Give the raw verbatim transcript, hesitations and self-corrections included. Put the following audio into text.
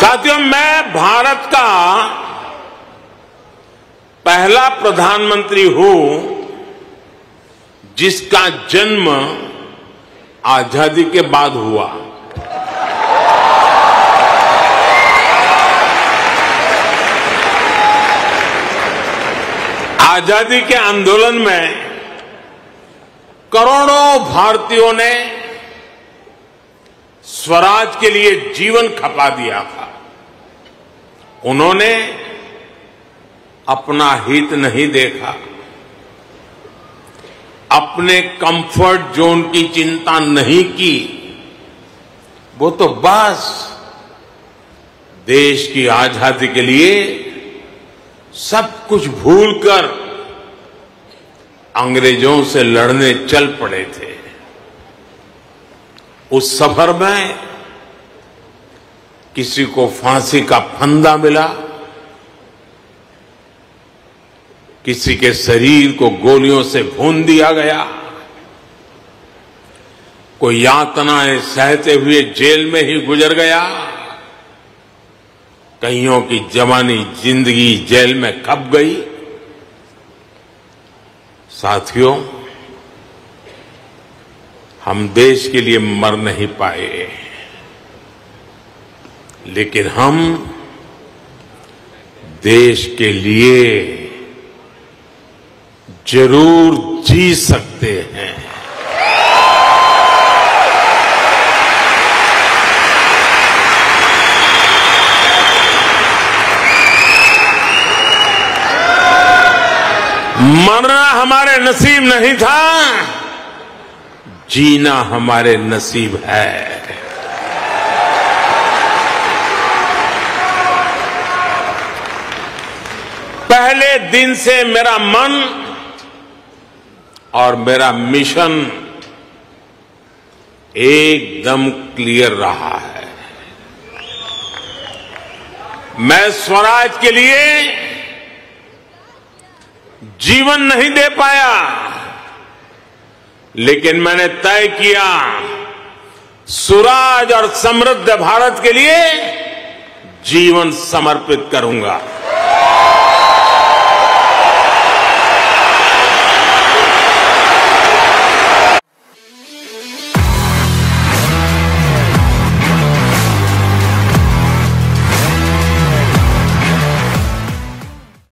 साथियों, मैं भारत का पहला प्रधानमंत्री हूं जिसका जन्म आजादी के बाद हुआ। आजादी के आंदोलन में करोड़ों भारतीयों ने स्वराज के लिए जीवन खपा दिया था। उन्होंने अपना हित नहीं देखा, अपने कंफर्ट जोन की चिंता नहीं की। वो तो बस देश की आजादी के लिए सब कुछ भूलकर अंग्रेजों से लड़ने चल पड़े थे। उस सफर में किसी को फांसी का फंदा मिला, किसी के शरीर को गोलियों से भून दिया गया, कोई यातनाएं सहते हुए जेल में ही गुजर गया, कईयों की जवानी जिंदगी जेल में खप गई। साथियों, हम देश के लिए मर नहीं पाए, लेकिन हम देश के लिए जरूर जी सकते हैं। मरना हमारे नसीब नहीं था, जीना हमारे नसीब है। पहले दिन से मेरा मन और मेरा मिशन एकदम क्लियर रहा है। मैं स्वराज के लिए जीवन नहीं दे पाया, लेकिन मैंने तय किया सुराज और समृद्ध भारत के लिए जीवन समर्पित करूंगा।